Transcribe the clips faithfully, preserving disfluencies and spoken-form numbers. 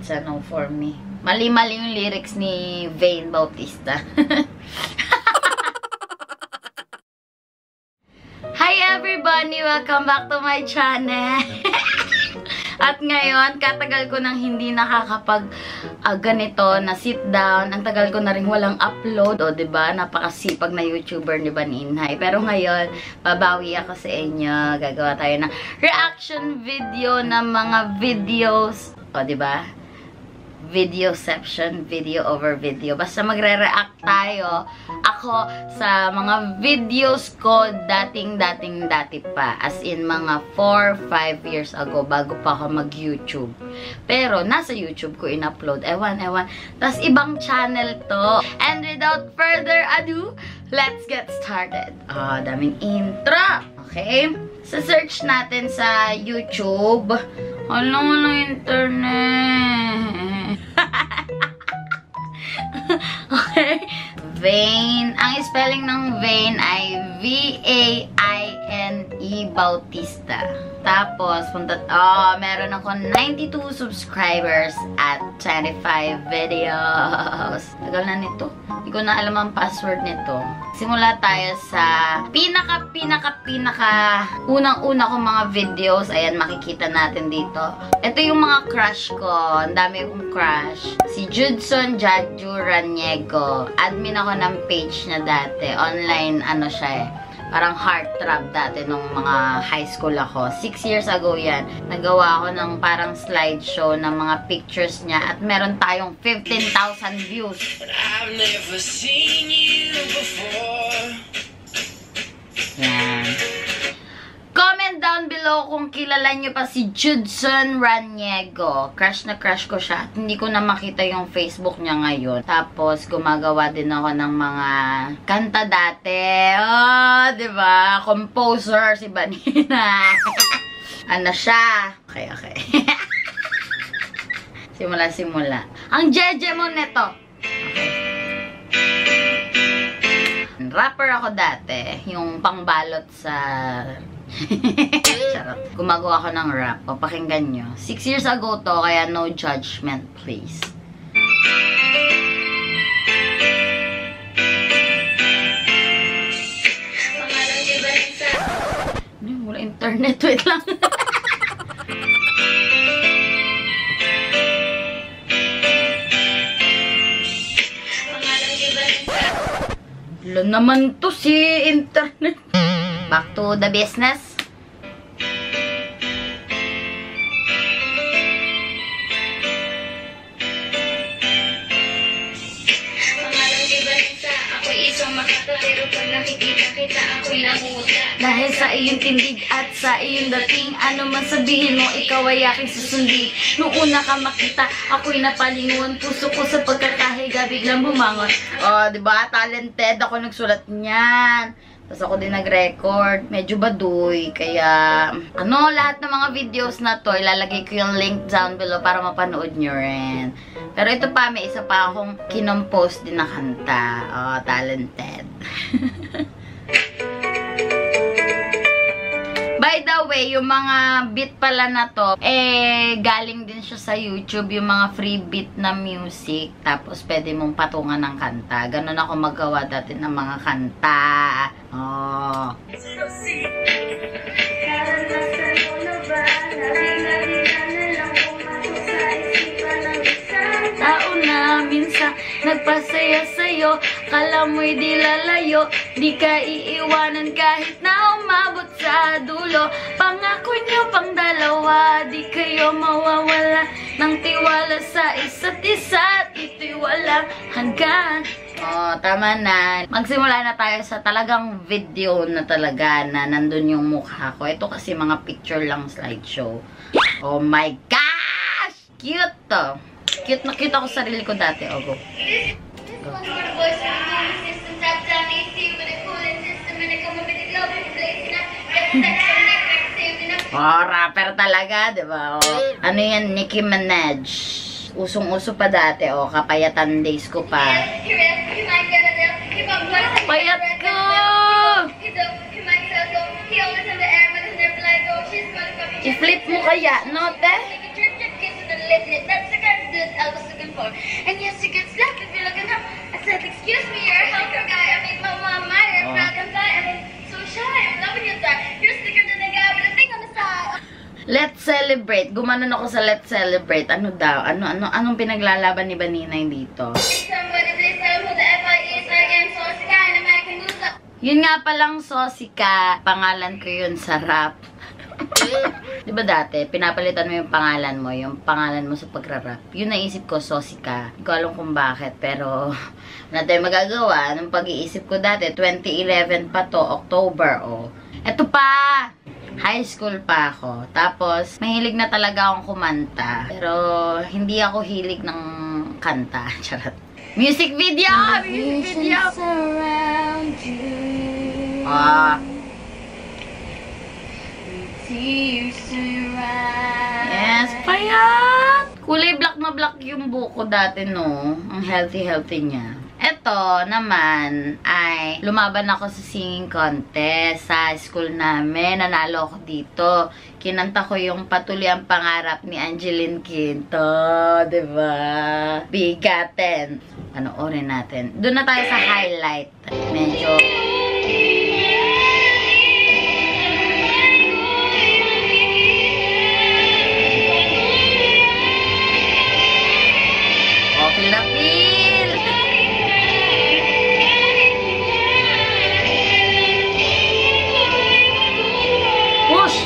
It's a no for me. Mali-mali yung lyrics ni Vane Bautista. Hi everybody! Welcome back to my channel! At ngayon, katagal ko nang hindi nakakapag uh, ganito na sit down. Ang tagal ko na rin walang upload. O, diba? Napakasipag na YouTuber ni Baninhay. Pero ngayon, babawi ako sa inyo. Gagawa tayo ng reaction video ng mga videos. O, diba? Videoception, video over video. Basta magre-react tayo ako sa mga videos ko dating-dating dati pa. As in mga four five years ago bago pa ako mag-YouTube. Pero nasa YouTube ko in-upload. Ewan, ewan. Tas ibang channel to. And without further ado, let's get started. Ah, oh, daming intro. Okay? Sa search natin sa YouTube. Alam mo ng internet. Okay. Vane. Ang spelling ng Vane ay V A I N E Bautista. Tapos, punta, oh, meron ako ninety-two subscribers at twenty-five videos. Tagal na nito. Hindi ko na alam ang password nito. Simula tayo sa pinaka, pinaka, pinaka unang-una kong mga videos. Ayan, makikita natin dito. Ito yung mga crush ko. Ang dami kong crush. Si Judson Jaju Raniego. Admin ako ng page niya dati. Online, ano siya eh. Parang heartthrob dati nung mga high school ako. Six years ago yan. Nagawa ako ng parang slideshow ng mga pictures niya. At meron tayong fifteen thousand views. I've never seen you before. Yan. Comment down below kung kilala nyo pa si Judson Raniego. Crush na crush ko siya. At hindi ko na makita yung Facebook niya ngayon. Tapos, gumagawa din ako ng mga kanta dati. Oh, diba? Composer si Banina. Ano siya? Okay, okay. Simula-simula. Ang jeje mo neto. Okay. Rapper ako dati. Yung pangbalot sa... Charot. Gumagawa ako ng rap. Papakinggan nyo. Six years ago to, kaya no judgment, please. Wala internet. Wait lang. Wala naman to si internet. Back to the business. Dahil sa iyong tindig at sa iyong dating, ano man sabihin mo, ikaw ay aking susundin. Noong una ka makita, ako'y napalingon. Puso ko sa pagkakahiga, biglang bumangon. Oh, diba? Talented ako nagsulat niyan. Tapos ako din nag-record. Medyo baduy. Kaya, ano, lahat ng mga videos na to, ilalagay ko yung link down below para mapanood nyo rin. Pero ito pa, may isa pa akong kinompose din na kanta. Oh, talented. By the way, yung mga beat pala na to, eh, galing din siya sa YouTube, yung mga free beat na music. Tapos, pwede mong patungan ng kanta. Ganon ako magawa dati ng mga kanta. Oh. Tao na minsan nagpasaya sa'yo, kala mo'y di lalayo, di ka iiwanan kahit na umabot sa dulo. Pangako nyo pang dalawa, di kayo mawawala ng tiwala sa isa't isa, at ito'y walang hanggan. Oh, tama na. Magsimula na tayo sa talagang video na talaga na nandun yung mukha ko. Ito kasi mga picture lang slideshow. Oh my gosh! Cute to. Cute na cute ako sa sarili ko dati. Oh, go. Go. Oh, rapper talaga, diba? Oh. Ano yan? Nicki Minaj. Usong-uso pa dati. Oh, kapayatan days ko pa. Payat ko! I-flip mo kaya, no, te? that I was looking for. And yes, you get slapped if you're looking up. I said, excuse me, you're a healthcare guy. I mean, mama, you're a dragonfly. I mean, so shy. I'm loving you, sir. You're thicker than a guy with a thing on the side. Let's celebrate. Gumanon ako sa let's celebrate. Ano daw? Ano, ano, anong pinaglalaban ni Baninay dito? Somebody please tell who the F I is. I am Sosika and American Loser. Yun nga palang Sosika. Pangalan ko yun sa rap. Diba dati, pinapalitan mo yung pangalan mo, yung pangalan mo sa pagra-rap. Yun naisip ko, Sosika. Hindi ko alam kung bakit, pero wala tayong magagawa. Nung pag-iisip ko dati, twenty eleven pa to, October, oh. Eto pa! High school pa ako. Tapos, mahilig na talaga akong kumanta. Pero, hindi ako hilig ng kanta. Charot. Music video! Music video! Ah. Yes, payat! Kulay black na black yung buko dati, no? Ang healthy-healthy niya. Ito naman ay lumaban ako sa singing contest sa school namin. Nanalo ako dito. Kinanta ko yung Patuloy ang Pangarap ni Angeline Quinto. Diba? Bigatin. Panoorin natin. Doon na tayo sa highlight. Medyo... Feel na feel! Push!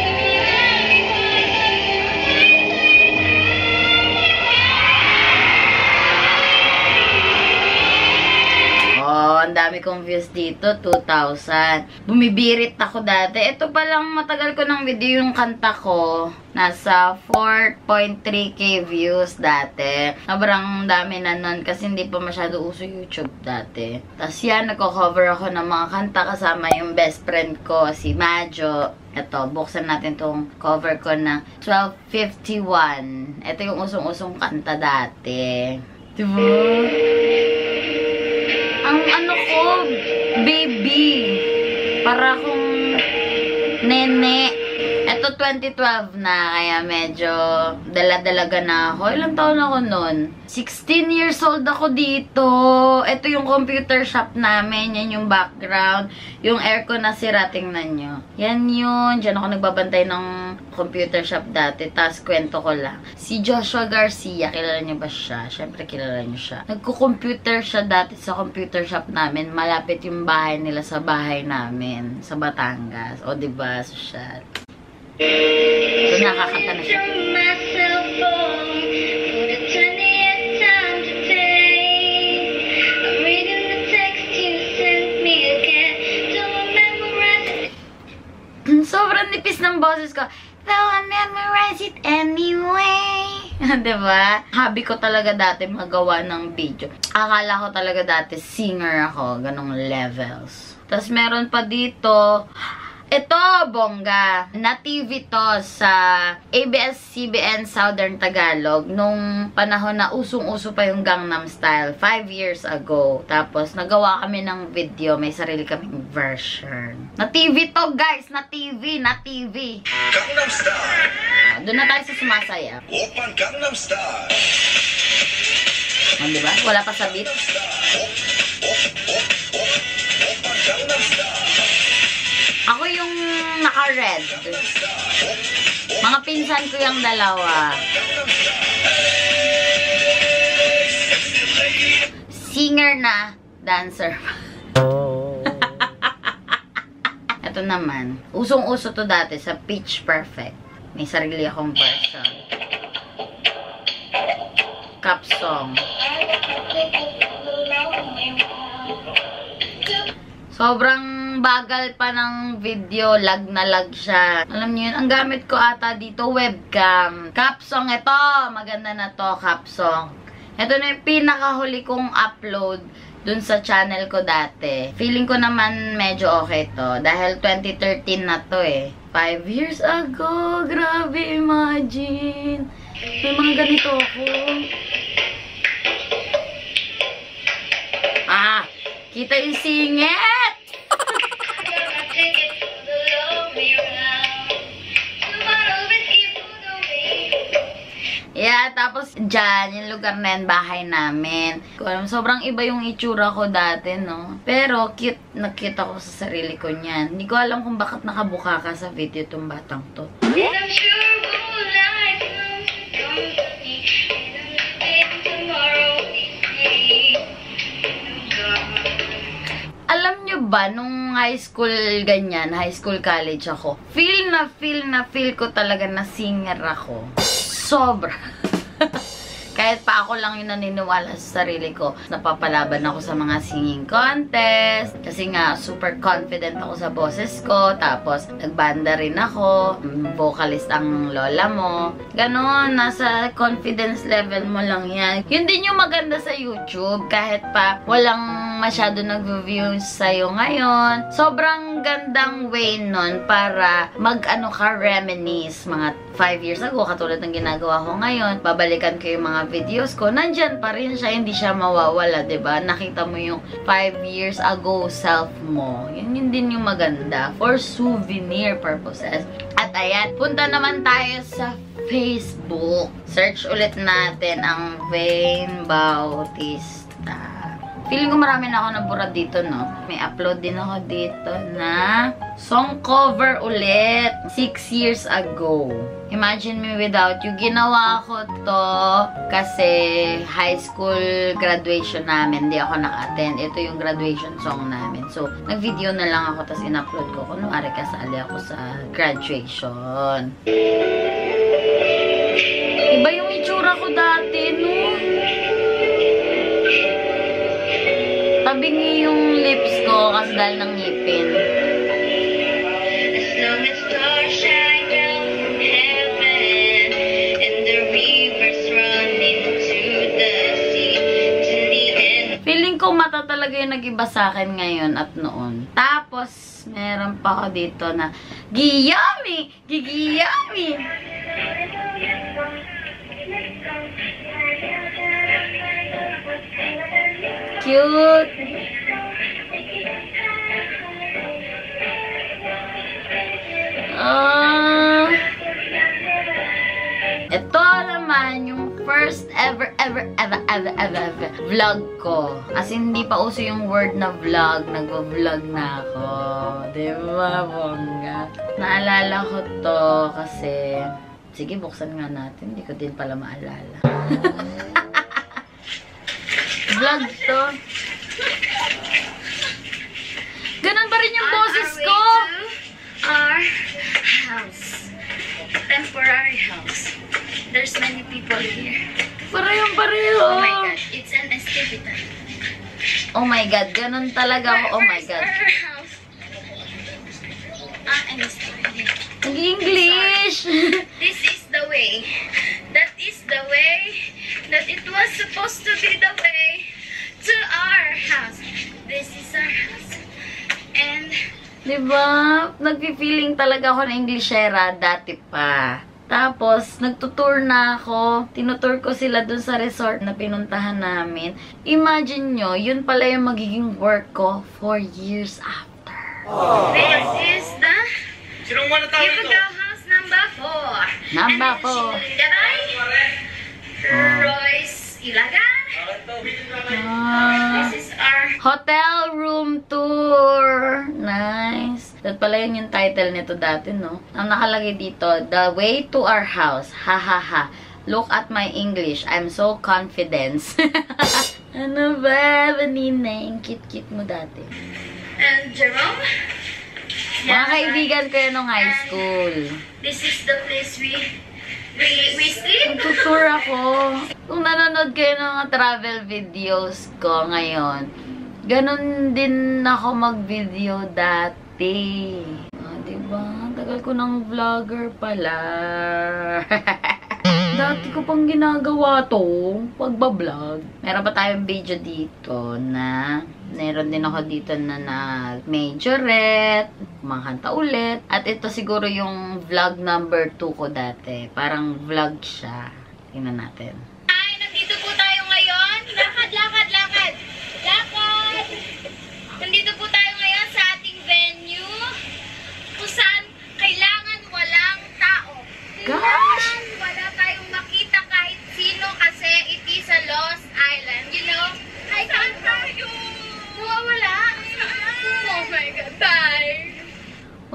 Oh, ang dami kong views dito, two thousand. Bumibirit ako dati. Ito palang matagal ko ng video yung kanta ko. Nasa four point three K views dati. Sobrang dami na nun kasi hindi pa masyado uso YouTube dati. Tapos yan, nagko-cover ako ng mga kanta kasama yung best friend ko, si Majo. Ito, buksan natin tong cover ko na twelve fifty-one. Ito yung usong-usong kanta dati. Diba? Ang ano ko, baby. Para akong nene. Ito, twenty twelve na, kaya medyo dala-dalaga na ako. Ilang taon ako nun? sixteen years old ako dito. Ito yung computer shop namin. Yan yung background. Yung aircon na sira, tingnan nyo. Yan yun. Diyan ako nagbabantay ng computer shop dati. Tapos, kwento ko lang. Si Joshua Garcia, kilala nyo ba siya? Siyempre, kilala nyo siya. Nagko-computer siya dati sa computer shop namin. Malapit yung bahay nila sa bahay namin. Sa Batangas. O, diba? Social. So, nakakanta na siya. Sobrang nipis ng boses ko. Though I memorize it anyway. Diba? Hobby ko talaga dati magawa ng video. Akala ko talaga dati singer ako. Ganong levels. Tapos meron pa dito... Ito, bongga. Na-T V to sa A B S C B N Southern Tagalog nung panahon na usong-uso pa yung Gangnam Style. Five years ago. Tapos, nagawa kami ng video. May sarili kaming version. Na-T V to, guys! Na-T V! Na-T V! Gangnam Style! Ah, doon na tayo sa sumasaya. Open Gangnam Style! Ah, diba? Wala pa sa beat. Open Gangnam Style! Ako yung naka-red. Mga pinsan ko yung dalawa. Singer na, dancer. Ito naman. Usong-uso to dati sa Pitch Perfect. May sarili akong version. Cup song. Sobrang bagal pa ng video, lag na lag siya. Alam niyo yun, ang gamit ko ata dito, webcam. Capsong ito, maganda na to, capsong. Ito na yung pinakahuli kong upload dun sa channel ko dati. Feeling ko naman medyo okay to, dahil twenty thirteen na to eh. Five years ago, grabe, imagine. May mga ganito ako. Ah, kita yung singit! Yeah, tapos Tapos, dyan, yung lugar na yan, bahay namin. Sobrang iba yung itsura ko dati, no? Pero, cute na cute ako sa sarili ko niyan. Hindi ko alam kung bakit nakabuka ka sa video tong batang to. Alam nyo ba, nung high school ganyan, high school college ako, feel na feel na feel ko talaga na singer ako. Sobra. Kahit pa ako lang yung naniniwala sa sarili ko. Napapalaban ako sa mga singing contest. Kasi nga, super confident ako sa boses ko. Tapos, nagbanda rin ako. Vocalist ang lola mo. Ganon, nasa confidence level mo lang yan. Yun din yung maganda sa YouTube. Kahit pa walang masyado nag-views sa'yo ngayon. Sobrang gandang way nun para mag-ano ka, reminisce. Mga five years ago, katulad ng ginagawa ko ngayon. Babalikan ko yung mga videos ko, nandyan pa rin siya, hindi siya mawawala, diba? Nakita mo yung five years ago self mo. Yun, yun din yung maganda for souvenir purposes. At ayan, punta naman tayo sa Facebook. Search ulit natin ang Vane Bautista. Feeling ko marami na ako nabura dito, no? May upload din ako dito na song cover ulit. Six years ago. Imagine Me Without You. Ginawa ko to kasi high school graduation namin. Hindi ako naka-attend. Ito yung graduation song namin. So, nag-video na lang ako tapos in-upload ko. Kunwari kasali ako sa graduation. Iba yung itsura ko dati, no? Tabingi yung lips ko kasi dahil ng ngipin. As long as stars shine down from heaven and the rivers run into the sea to the end. Feeling ko mata talaga yung nag-iba sa akin ngayon at noon. Tapos, meron pa ako dito na Giyami! Gigiyami! Cute! Uh, ito naman yung first ever, ever, ever, ever, ever, ever vlog ko. As in, hindi pa uso yung word na vlog. Nagwa-vlog na ako. Diba, bongga? Naalala ko to kasi... Sige, buksan nga natin. Hindi ko din pala maalala. Vlog to. Ganun pa rin yung boses ko. Our house. Temporary house. There's many people here. Parehong pareho. Oh my god, it's an estivita. Oh my god, ganun talaga ako. Oh my god. Our house. Ah, I'm sorry. English. This is the way. That is the way. That it was supposed to be the way to our house. This is our house. And Diba? Nagpi-feeling talaga ako na Englishera dati pa. Tapos, nagtutour na ako. Tinutour ko sila dun sa resort na pinuntahan namin. Imagine nyo, yun pala yung magiging work ko four years after. this is the Sinong wala tao ito? Ibugaw house number four. Number And four. Daray, Royce Ilagan. Ah, This is our hotel room tour. Nice. That pala yun yung title nito dati, no? Ang nakalagay dito, The Way to Our House. Ha ha ha. Look at my English. I'm so confident. Ano ba, Vanina? Yung cute-cute mo dati. and Jerome. Mga kaibigan ko yun nung high school. This is the place we we we sleep. Nagtutour ako. Kung nanonood kayo ng mga travel videos ko ngayon, ganun din ako mag-video dati. Ah, diba? Tagal ko ng vlogger pala. Dati ko pang ginagawa to, pagbablog. Meron pa tayong video dito na meron din ako dito na nag-majorette, kumakanta ulit. At ito siguro yung vlog number two ko dati. Parang vlog siya. Tingnan natin. Ay, nandito po tayo ngayon. Lakad, lakad, lakad. Lakad. Nandito po tayo ngayon sa ating venue kung saan kailangan walang tao. Gosh! Kailangan wala tayong makita kahit sino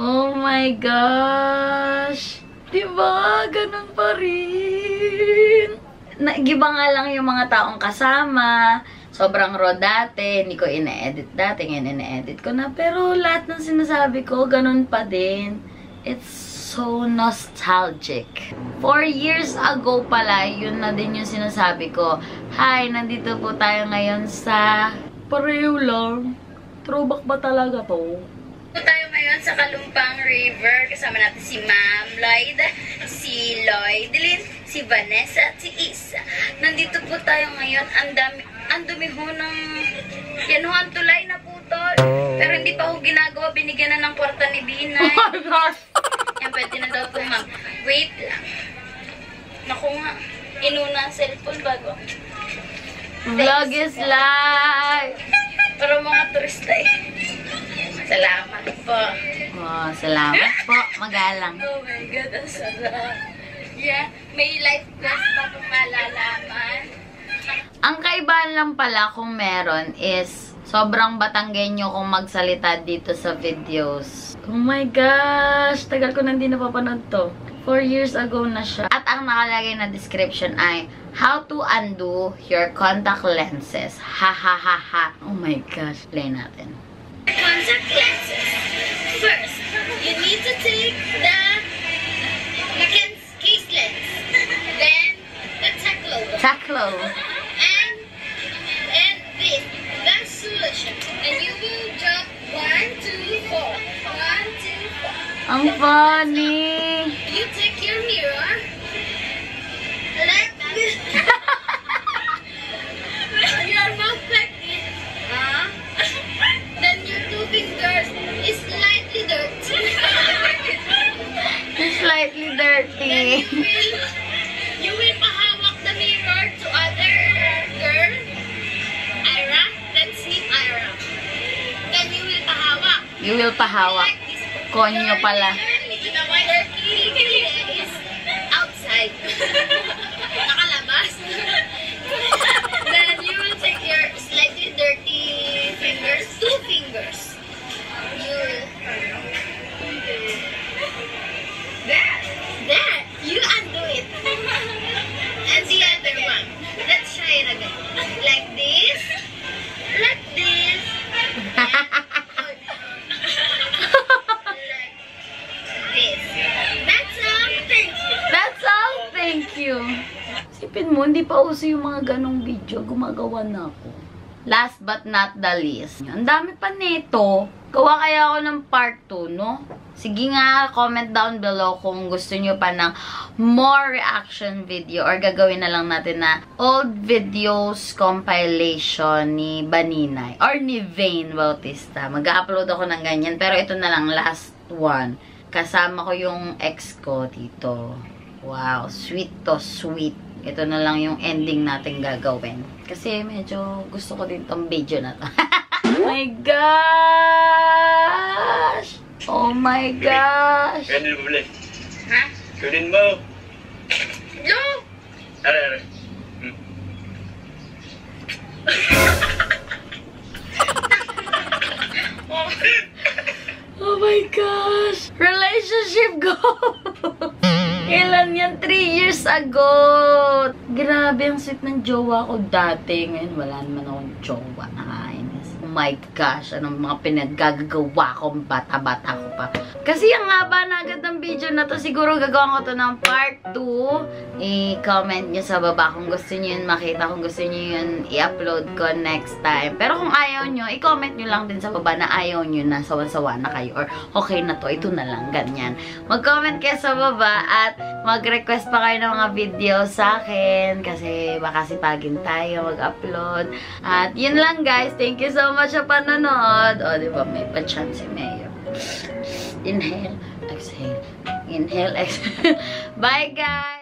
Oh my gosh! Diba? Ganun pa rin. Nagiba nga lang yung mga taong kasama. Sobrang raw dati. Hindi ko ina-edit dati. Ngayon ina-edit ko na. Pero lahat ng sinasabi ko, ganun pa din. It's so nostalgic. Four years ago pala, yun na din yung sinasabi ko. Hi, nandito po tayo ngayon sa... Pareho lang. Throwback ba talaga to? Dito tayo ngayon sa Kalumpang River. Kasama natin si Ma'am Lloyd, si Lloydlyn, si Vanessa at si Isa. Nandito po tayo ngayon. Ang dami, ang dumi ho ng... Yan ho, ang tulay na putol. Pero hindi pa ho ginagawa. Binigyan na ng kwarta ni Binay. Oh my gosh! Yan, pwede na daw po, ma'am. Wait lang. Naku nga. Inuna ang cellphone bago. Vlog is live! Pero mga turista eh. Salamat po. Oh, salamat po. Magalang. Oh my God, ang sarap. Yeah, may life quest pa kung malalaman. Ang kaibahan lang pala kung meron is sobrang Batanggenyo kung magsalita dito sa videos. Oh my gosh! Tagal ko na hindi napapanood to. Four years ago na siya. At ang nakalagay na description ay how to undo your contact lenses. Ha ha ha ha. Oh my gosh. Play natin. Contact lenses. First, you need to take the case case lens. Then, the Teclo. Taklo. And, and this. That solution. And you will drop one, two, four. One, two, four. Ang funny. You take your mirror. Let your mouth like this. Huh? Then your two fingers is slightly dirty. It's slightly dirty. Then you will, you will pahawak the mirror to other girl. Ira. Let's see Ira. Then you will pahawak. You will pahawak. Like this. Konyo pala. Dirty is outside. Nakalabas. Then you will take your slightly dirty fingers, two fingers. You will... That! That! You undo it. And the other one. Let's try it again. Like this. Like this. That's all. Thank you. Sipin mo, hindi pa uso yung mga ganong video. Gumagawa na ako. Last but not the least. Ang dami pa nito. Gawa kaya ako ng part two, no? Sige nga, comment down below kung gusto nyo pa ng more reaction video or gagawin na lang natin na old videos compilation ni Baninay or ni Vane Bautista. Mag-upload ako ng ganyan. Pero ito na lang, last one. Kasama ko yung ex ko dito. Wow, sweet to sweet. Ito na lang yung ending natin gagawin. Kasi medyo gusto ko din tong video na to. Oh my gosh! Oh my gosh! Pwede mo balik. Ha? Pwede mo. No! Are, are. Hmm. Oh my gosh! Relationship goal! Kailan yan? Three years ago! Grabe ang sweet ng jowa ko dati. Ngayon, wala naman akong jowa. Nakainis. Oh my gosh! Anong mga pinaggagawa ko? Bata-bata ko pa. Kasi ang haba na agad ng video na to. Siguro gagawin ko to ng part two. I-comment nyo sa baba kung gusto nyo yun makita. Kung gusto nyo yun i-upload ko next time. Pero kung ayaw nyo, i-comment nyo lang din sa baba na ayaw nyo na sawan-sawa na kayo. Or okay na to, ito na lang. Ganyan. Mag-comment kayo sa baba at mag-request pa kayo ng mga video sa akin. Kasi baka sipagin tayo mag-upload. At yun lang guys. Thank you so much sa panonood. O, diba? May pa-chance si Mayo. Inhale, exhale. Inhale, exhale. Bye guys!